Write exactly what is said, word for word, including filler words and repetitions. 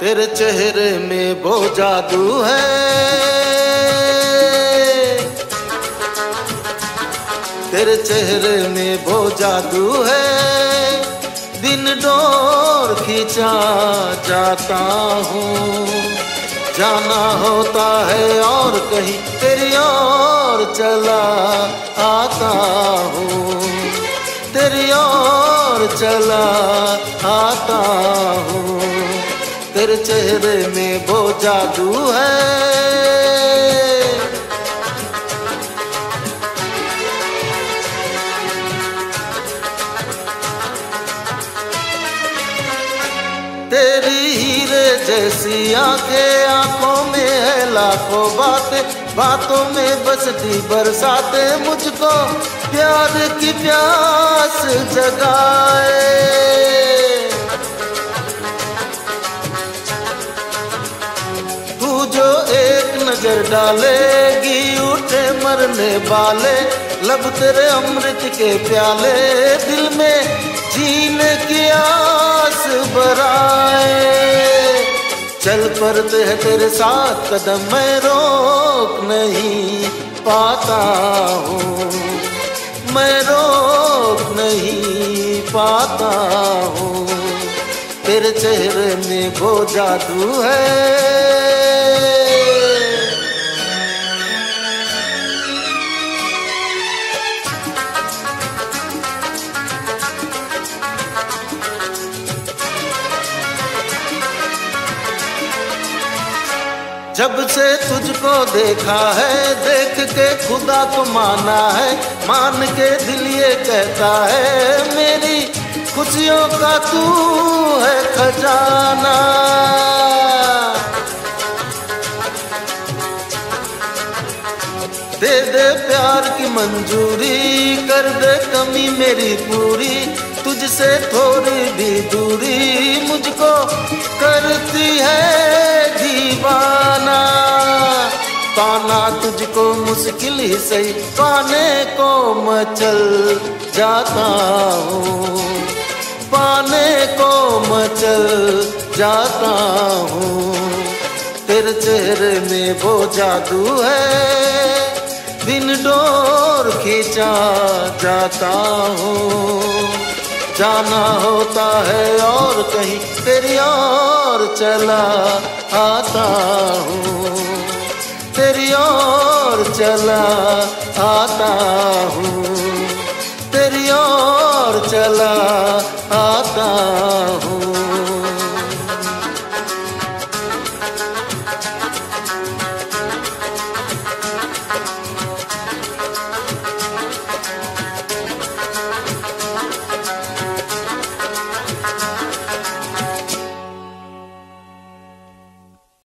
तेरे चेहरे में वो जादू है, तेरे चेहरे में वो जादू है, दिन डोर खींचा जाता हूँ। जाना होता है और कहीं तेरी ओर चला आता हूँ, तेरी ओर चला आता हूँ। तेरे चेहरे में वो जादू है। तेरी हीरे जैसी आंखें, आंखों में है लाखों बातें, बातों में बसती बरसातें, मुझको प्यार की प्यास जगाए। तू जो एक नजर डालेगी उठे मरने वाले, लब तेरे अमृत के प्याले, दिल में जीने की आस बराए। चल पड़ते हैं तेरे साथ कदम, मैं रोक नहीं पाता हूँ, मैं रोक नहीं पाता हूँ। तेरे चेहरे में वो जादू है। जब से तुझको देखा है, देख के खुदा को माना है, मान के दिल ये कहता है, मेरी खुशियों का तू है खजाना। दे दे प्यार की मंजूरी, कर दे कमी मेरी पूरी, तुझसे थोड़ी भी दूरी मुझको करती है दीवाना। पाना तुझको मुश्किल ही सही, पाने को मचल जाता हूँ, पाने को मचल जाता हूँ। तेरे चेहरे में वो जादू है, दिन डोर खींचा जाता हूँ। जाना होता है और कहीं तेरी ओर चला आता हूँ, तेरी ओर चला आता हूँ, तेरी ओर चला आता हूँ।